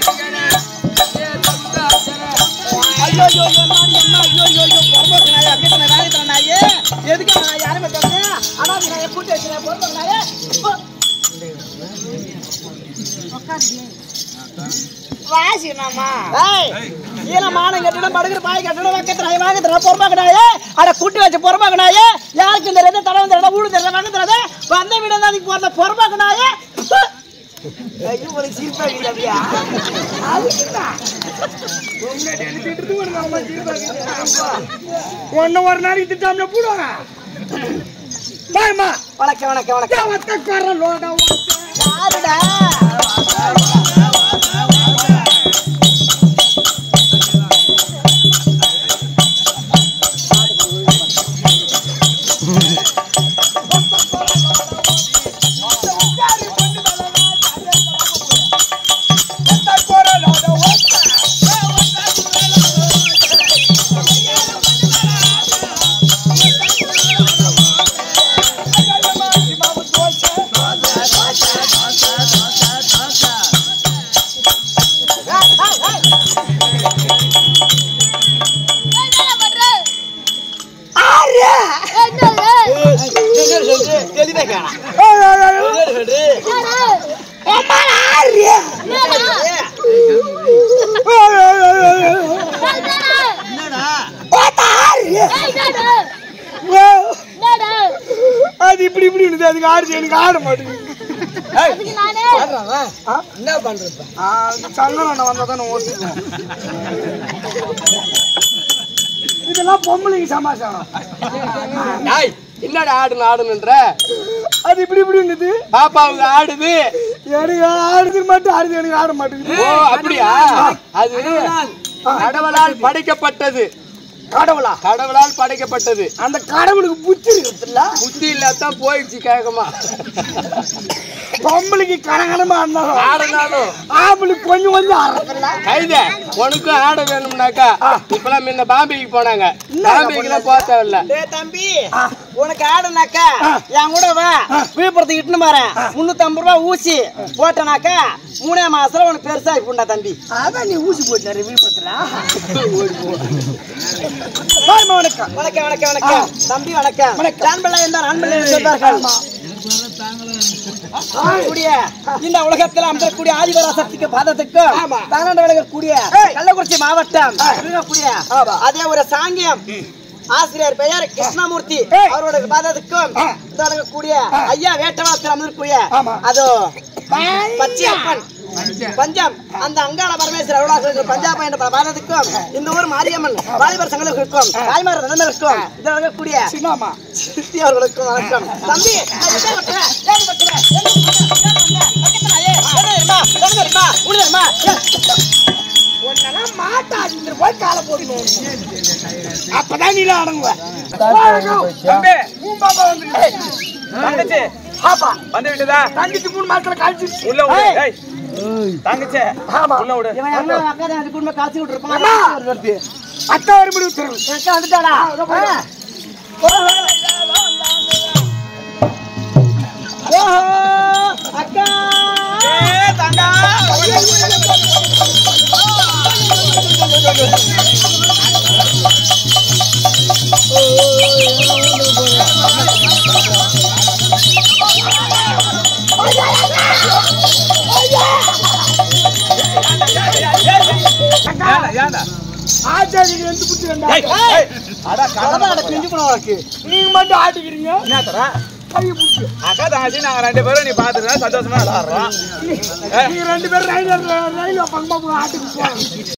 கூட்டி வச்சு பொறுப்பாக்கனாயே யாருக்கு இந்த ரெண்டு தடவை இந்த ஊடு தெரியல வாங்க தரது வந்த வீடு தான் போற பொறுப்பாக்கனாயே ஒன்னு ஒரு நாளைக்கு திட்டாமல போடுவாங்க. வணக்கம் வணக்கம் வணக்கம். யாருடா அது இப்படி இப்படி அதுக்கு ஆடு எனக்கு ஆட மாட்டேங்குது. என்ன பண்றது சங்கரண்ண வந்தாதான் ஓட்டுவேன். இதெல்லாம் பொம்பளைக்கு சமாச்சாரம். என்னடா ஆடுன்ற அது இப்படி இப்படி இருந்தது. பாப்பாவுக்கு ஆடுது எனக்கு ஆடுது மட்டும் ஆடுது எனக்கு ஆட மாட்டேங்குது. ஓ அப்படியா? அது கடவுளால் படைக்கப்பட்டது. கடவுளால் படைக்கப்பட்டது. அந்த கடவுளுக்கு புத்தி இருக்குல்ல, புத்தி இல்லாதான் போயிடுச்சு கேட்கமா. பொம்பளைக்கு கனகனமா ஆடினாலும் ஆம்பளுக்கு கொஞ்சம் கொஞ்சம் ஆடுறதில்ல. கைத உனக்கும் ஆட வேணும்னாக்கா இப்பெல்லாம் முன்ன பாம்பேக்கு போனாங்க. பாம்பேக்குலாம் போக தேவையில்ல. தம்பி உனக்கு ஆடுனாக்கா என் கூட வா, விழுப்புரத்துக்கு இட்டுன்னு பாறேன். 350 ரூபாய் ஊசி போட்டனாக்கா 3 மாசத்துல உனக்கு பெருசா போண்டா தம்பி. அதான் நீ ஊசி போட்டு விழுப்புரத்துல. வணக்கம் வணக்கம் வணக்கம் வணக்கம் தம்பி வணக்கம். ஆண்பிள்ளை என்றால் ஆண்பிள்ளை சொல்வார்கள். இந்த உலகத்தில் அமரக்கூடிய ஆதிபராசக்திக்கு பாதத்துக்கும் தானாண்டு விலகக்கூடிய கள்ளக்குறிச்சி மாவட்டம் இருக்கக்கூடிய அதே ஒரு சாங்கியம் ஆசிரியர் பெயர் கிருஷ்ணமூர்த்தி அவரோட பாதத்துக்கும் கூடிய ஐயா வேட்டவாசல் அமர்க்கூடிய அதோ பச்சையப்பன் பஞ்சம் அந்த அங்காள பரமேஸ்வரர் அருளாசர் பஞ்சாப என்ற பாதத்துக்கும் இந்த ஊர் மாரியம்மன் வாலிபர் சங்கங்களுக்கும் தாய்மார் நிலைமைக்கும் இதில் இருக்கக்கூடிய சித்தி அவர்களுக்கும் வணக்கம். தம்பி அப்பதான் நீ அடங்குவேன். வந்து விட்டுதா தங்கச்சி 3 மாசத்துல கழிச்சு உள்ள தங்கச்சே உள்ள விடு. காட்சி விட்டுருப்பாங்க. அக்கா வரும்படி விட்டுருங்க. வந்துட்டாடா அக்கா தங்கா ஆச்சாரிக்கு எந்த புத்தி வேண்டாம். நீங்க மட்டும் ஆட்டுக்கிறீங்க. அக்கா தாச்சி நாங்க 2 பேரும் நீ பாத்துருந்தா சந்தோஷமா விளையாடுறோம். நீங்க 2 பேரும் ரயில் பக்கமா ஆட்டுக்கு போவாங்க.